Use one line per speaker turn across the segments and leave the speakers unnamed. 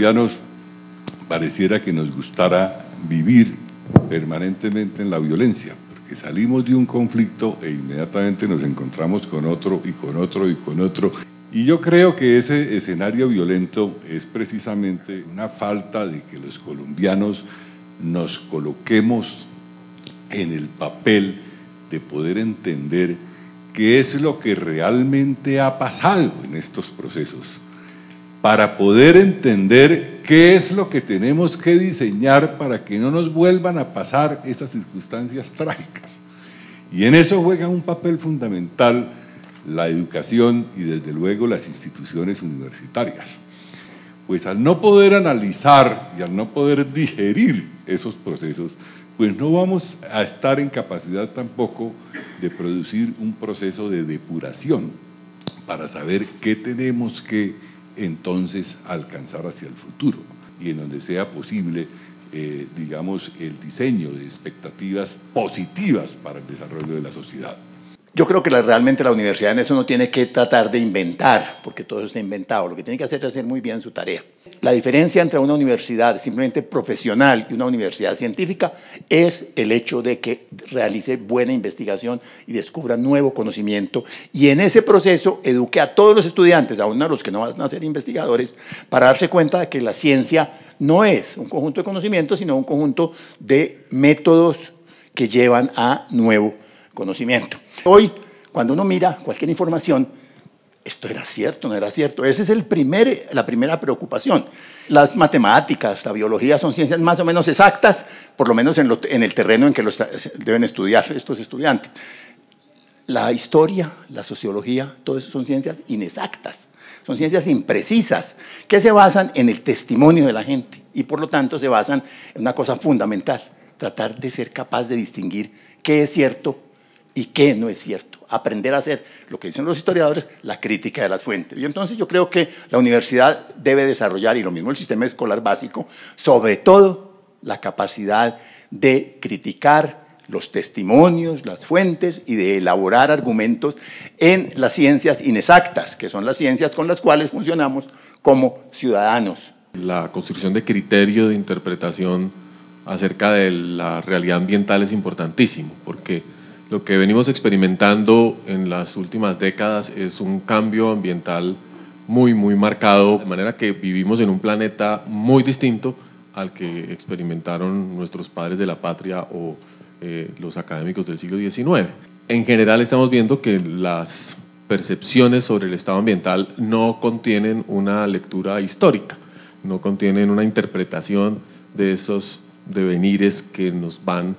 colombianos pareciera que nos gustara vivir permanentemente en la violencia, porque salimos de un conflicto e inmediatamente nos encontramos con otro y con otro y con otro. Y yo creo que ese escenario violento es precisamente una falta de que los colombianos nos coloquemos en el papel de poder entender qué es lo que realmente ha pasado en estos procesos, para poder entender qué es lo que tenemos que diseñar para que no nos vuelvan a pasar esas circunstancias trágicas. Y en eso juega un papel fundamental la educación y desde luego las instituciones universitarias. Pues al no poder analizar y al no poder digerir esos procesos, pues no vamos a estar en capacidad tampoco de producir un proceso de depuración para saber qué tenemos que entonces alcanzar hacia el futuro y en donde sea posible, digamos, el diseño de expectativas positivas para el desarrollo de la sociedad.
Yo creo que realmente la universidad en eso no tiene que tratar de inventar, porque todo está inventado. Lo que tiene que hacer es hacer muy bien su tarea. La diferencia entre una universidad simplemente profesional y una universidad científica es el hecho de que realice buena investigación y descubra nuevo conocimiento y en ese proceso eduque a todos los estudiantes, aún a los que no van a ser investigadores, para darse cuenta de que la ciencia no es un conjunto de conocimientos, sino un conjunto de métodos que llevan a nuevo conocimiento. Hoy, cuando uno mira cualquier información, esto era cierto, no era cierto. Esa es la primera preocupación. Las matemáticas, la biología son ciencias más o menos exactas, por lo menos en el terreno en que deben estudiar estos estudiantes. La historia, la sociología, todo eso son ciencias inexactas, son ciencias imprecisas, que se basan en el testimonio de la gente y por lo tanto se basan en una cosa fundamental, tratar de ser capaz de distinguir qué es cierto y qué no es cierto, aprender a hacer, lo que dicen los historiadores, la crítica de las fuentes. Y entonces yo creo que la universidad debe desarrollar, y lo mismo el sistema escolar básico, sobre todo la capacidad de criticar los testimonios, las fuentes y de elaborar argumentos en las ciencias inexactas, que son las ciencias con las cuales funcionamos como ciudadanos.
La construcción de criterio de interpretación acerca de la realidad ambiental es importantísimo, porque lo que venimos experimentando en las últimas décadas es un cambio ambiental muy marcado, de manera que vivimos en un planeta muy distinto al que experimentaron nuestros padres de la patria o los académicos del siglo XIX. En general estamos viendo que las percepciones sobre el estado ambiental no contienen una lectura histórica, no contienen una interpretación de esos devenires que nos van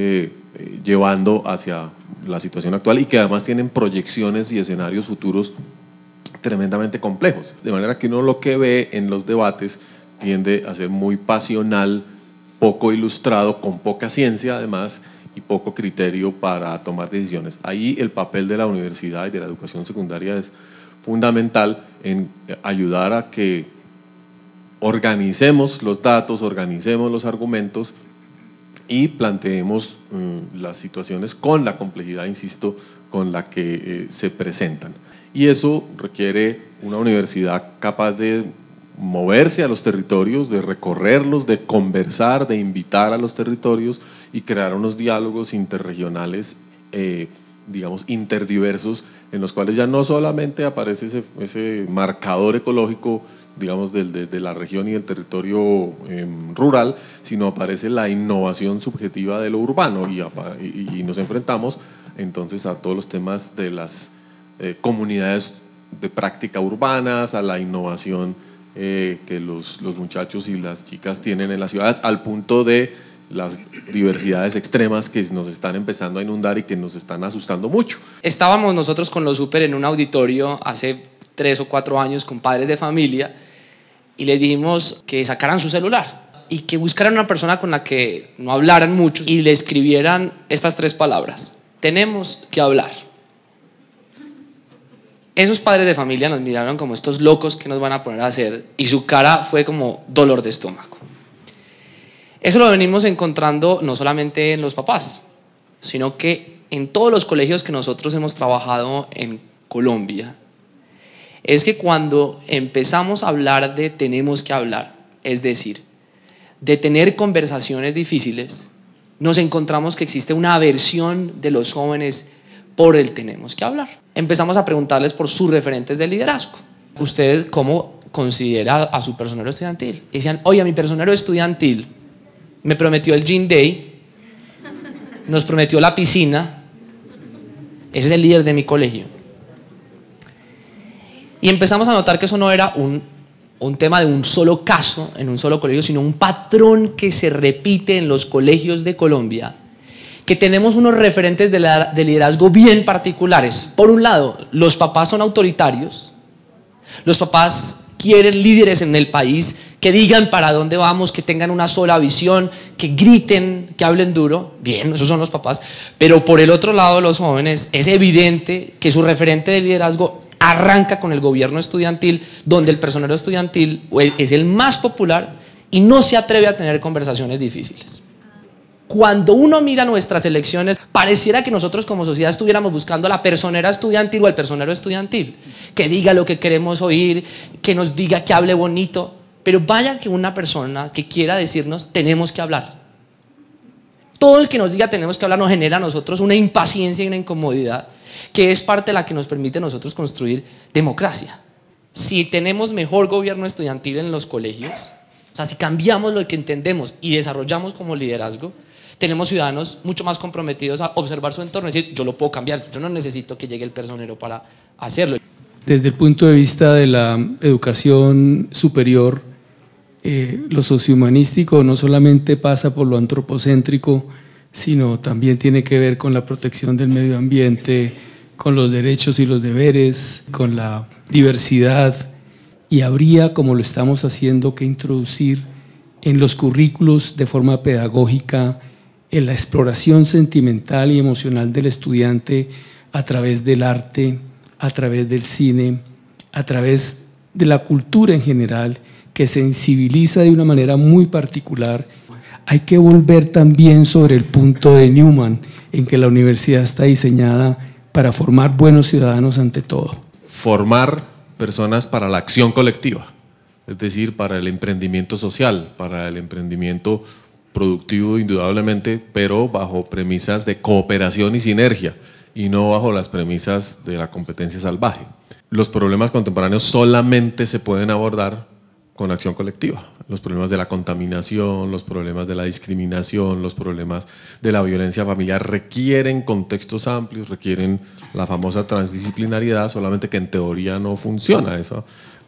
llevando hacia la situación actual y que además tienen proyecciones y escenarios futuros tremendamente complejos. De manera que uno lo que ve en los debates tiende a ser muy pasional, poco ilustrado, con poca ciencia además y poco criterio para tomar decisiones. Ahí el papel de la universidad y de la educación secundaria es fundamental en ayudar a que organicemos los datos, organicemos los argumentos y planteemos las situaciones con la complejidad, insisto, con la que se presentan. Y eso requiere una universidad capaz de moverse a los territorios, de recorrerlos, de conversar, de invitar a los territorios y crear unos diálogos interregionales, digamos, interdiversos, en los cuales ya no solamente aparece ese marcador ecológico, digamos, de la región y del territorio rural, sino aparece la innovación subjetiva de lo urbano y nos enfrentamos entonces a todos los temas de las comunidades de práctica urbanas, a la innovación que los muchachos y las chicas tienen en las ciudades, al punto de las diversidades extremas que nos están empezando a inundar y que nos están asustando mucho.
Estábamos nosotros con los súper en un auditorio hace 3 o 4 años con padres de familia y les dijimos que sacaran su celular y que buscaran una persona con la que no hablaran mucho y le escribieran estas 3 palabras: tenemos que hablar. Esos padres de familia nos miraron como estos locos que nos van a poner a hacer y su cara fue como dolor de estómago. Eso lo venimos encontrando no solamente en los papás, sino que en todos los colegios que nosotros hemos trabajado en Colombia. Es que cuando empezamos a hablar de tenemos que hablar, es decir, de tener conversaciones difíciles, nos encontramos que existe una aversión de los jóvenes por el tenemos que hablar. Empezamos a preguntarles por sus referentes de liderazgo. ¿Usted cómo considera a su personero estudiantil? Y decían, oye, a mi personero estudiantil me prometió el Gym Day, nos prometió la piscina, ese es el líder de mi colegio. Y empezamos a notar que eso no era un tema de un solo caso en un solo colegio, sino un patrón que se repite en los colegios de Colombia, que tenemos unos referentes de liderazgo bien particulares. Por un lado, los papás son autoritarios, los papás quieren líderes en el país que digan para dónde vamos, que tengan una sola visión, que griten, que hablen duro. Bien, esos son los papás. Pero por el otro lado, los jóvenes, es evidente que su referente de liderazgo arranca con el gobierno estudiantil, donde el personero estudiantil es el más popular y no se atreve a tener conversaciones difíciles. Cuando uno mira nuestras elecciones, pareciera que nosotros como sociedad estuviéramos buscando a la personera estudiantil o al personero estudiantil, que diga lo que queremos oír, que nos diga, que hable bonito, pero vaya que una persona que quiera decirnos tenemos que hablar. Todo el que nos diga tenemos que hablar nos genera a nosotros una impaciencia y una incomodidad, que es parte de la que nos permite a nosotros construir democracia. Si tenemos mejor gobierno estudiantil en los colegios, o sea, si cambiamos lo que entendemos y desarrollamos como liderazgo, tenemos ciudadanos mucho más comprometidos a observar su entorno y decir, yo lo puedo cambiar, yo no necesito que llegue el personero para hacerlo.
Desde el punto de vista de la educación superior, lo sociohumanístico no solamente pasa por lo antropocéntrico, sino también tiene que ver con la protección del medio ambiente, con los derechos y los deberes, con la diversidad, y habría, como lo estamos haciendo, que introducir en los currículos de forma pedagógica en la exploración sentimental y emocional del estudiante a través del arte, a través del cine, a través de la cultura en general, que sensibiliza de una manera muy particular. Hay que volver también sobre el punto de Newman, en que la universidad está diseñada para formar buenos ciudadanos ante todo.
Formar personas para la acción colectiva, es decir, para el emprendimiento social, para el emprendimiento productivo indudablemente, pero bajo premisas de cooperación y sinergia, y no bajo las premisas de la competencia salvaje. Los problemas contemporáneos solamente se pueden abordar con acción colectiva. Los problemas de la contaminación, los problemas de la discriminación, los problemas de la violencia familiar requieren contextos amplios, requieren la famosa transdisciplinariedad, solamente que en teoría no funciona. Eso,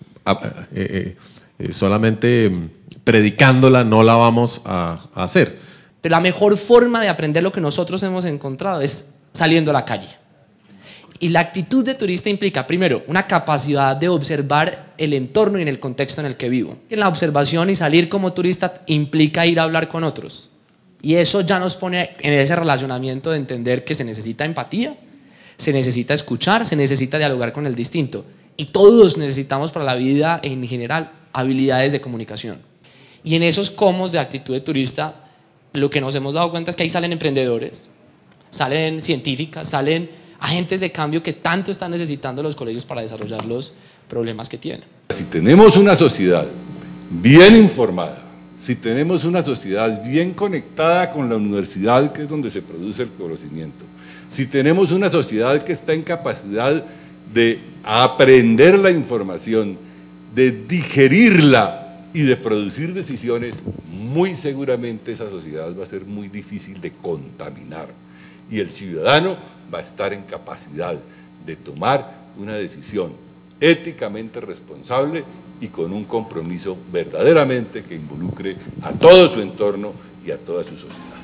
solamente predicándola no la vamos a hacer.
Pero la mejor forma de aprender lo que nosotros hemos encontrado es saliendo a la calle. Y la actitud de turista implica, primero, una capacidad de observar el entorno y en el contexto en el que vivo. En la observación y salir como turista implica ir a hablar con otros. Y eso ya nos pone en ese relacionamiento de entender que se necesita empatía, se necesita escuchar, se necesita dialogar con el distinto. Y todos necesitamos para la vida en general habilidades de comunicación. Y en esos comos de actitud de turista, lo que nos hemos dado cuenta es que ahí salen emprendedores, salen científicas, salen agentes de cambio que tanto están necesitando los colegios para desarrollar los problemas que tienen.
Si tenemos una sociedad bien informada, si tenemos una sociedad bien conectada con la universidad, que es donde se produce el conocimiento, si tenemos una sociedad que está en capacidad de aprender la información, de digerirla y de producir decisiones, muy seguramente esa sociedad va a ser muy difícil de contaminar. Y el ciudadano va a estar en capacidad de tomar una decisión éticamente responsable y con un compromiso verdaderamente que involucre a todo su entorno y a toda su sociedad.